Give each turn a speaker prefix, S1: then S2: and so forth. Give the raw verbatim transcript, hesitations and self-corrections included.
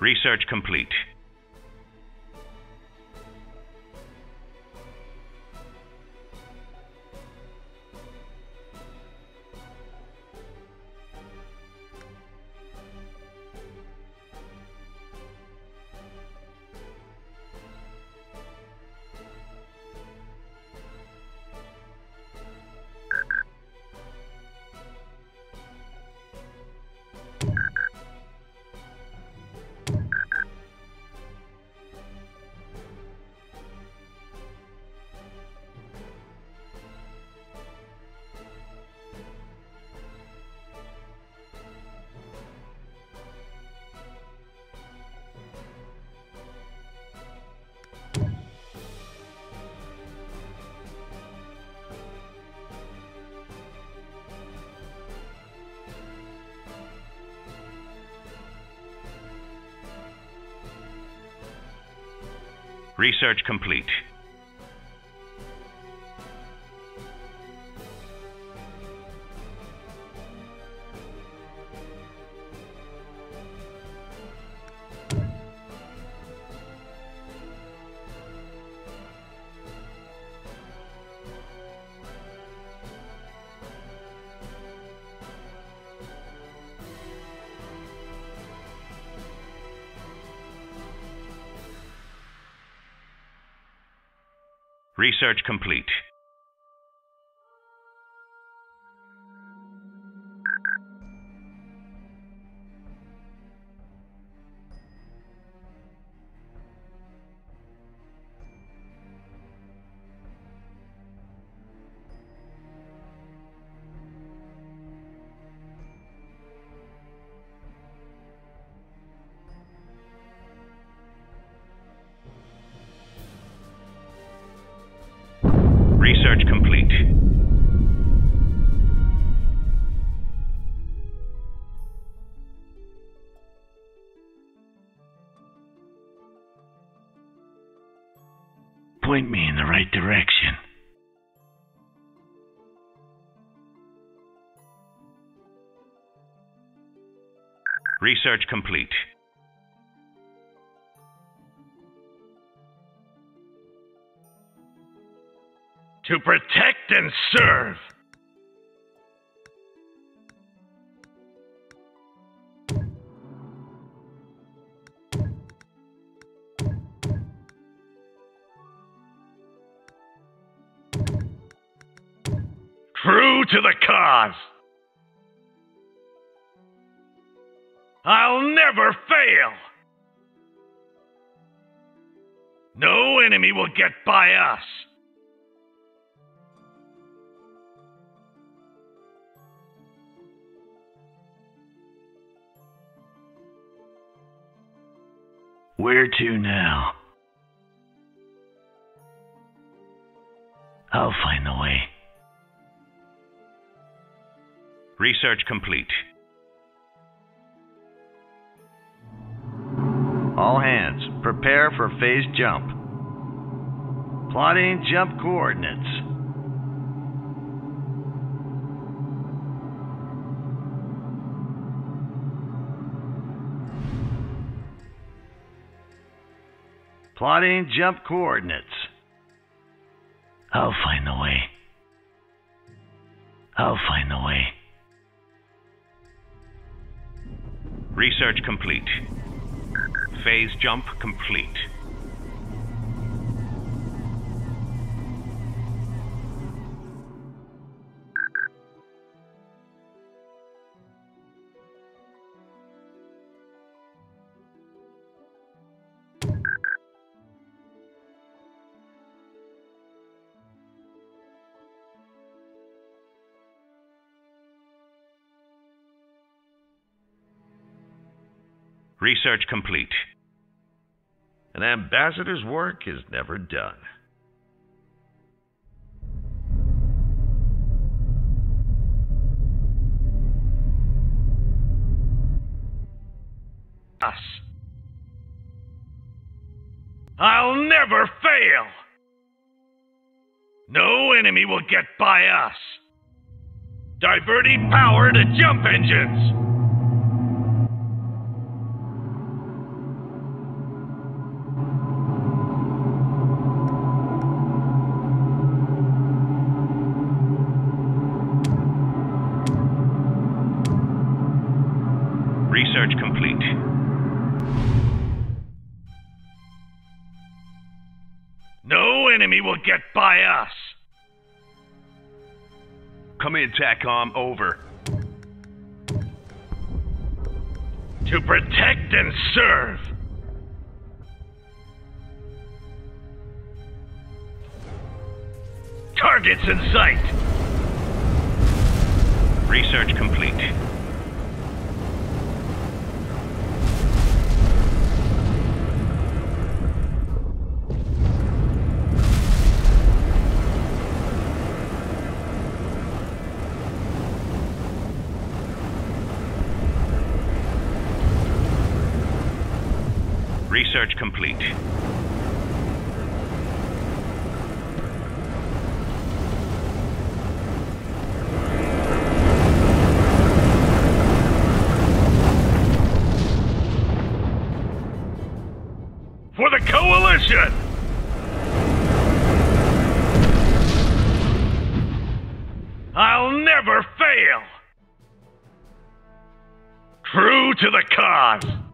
S1: Research complete. Research complete. Research complete. Research complete.
S2: Point me in the right direction.
S1: Research complete.
S3: To protect and serve. True to the cause. I'll never fail. No enemy will get by us.
S2: Where to now? I'll find the way.
S1: Research complete.
S4: All hands, prepare for phase jump. Plotting jump coordinates. Plotting jump coordinates.
S2: I'll find the way. I'll find the way.
S1: Research complete. Phase jump complete. Research complete.
S3: An ambassador's work is never done. Us. I'll never fail. No enemy will get by us. Diverting power to jump engines.
S1: Research complete.
S3: No enemy will get by us.
S1: Come in, TACOM. Over.
S3: To protect and serve. Targets in sight.
S1: Research complete. Research complete.
S3: For the Coalition! I'll never fail! True to the cause!